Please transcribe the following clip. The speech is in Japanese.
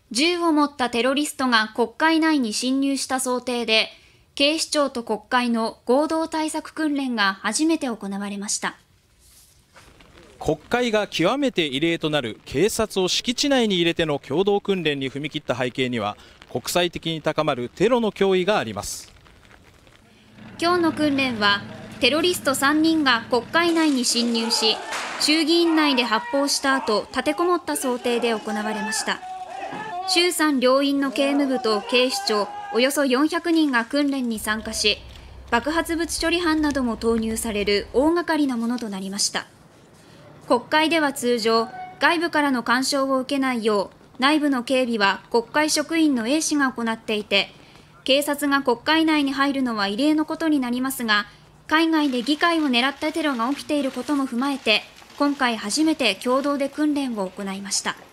銃を持ったテロリストが国会内に侵入した想定で、警視庁と国会の合同対策訓練が初めて行われました。 国会が極めて異例となる警察を敷地内に入れての共同訓練に踏み切った背景には、国際的に高まるテロの脅威があります。 今日の訓練は、テロリスト3人が国会内に侵入し、衆議院内で発砲した後、立てこもった想定で行われました。衆参両院の警務部と警視庁およそ400人が訓練に参加し、爆発物処理班なども投入される大掛かりなものとなりました。国会では通常、外部からの干渉を受けないよう、内部の警備は国会職員の A 氏が行っていて、警察が国会内に入るのは異例のことになりますが、海外で議会を狙ったテロが起きていることも踏まえて、今回初めて共同で訓練を行いました。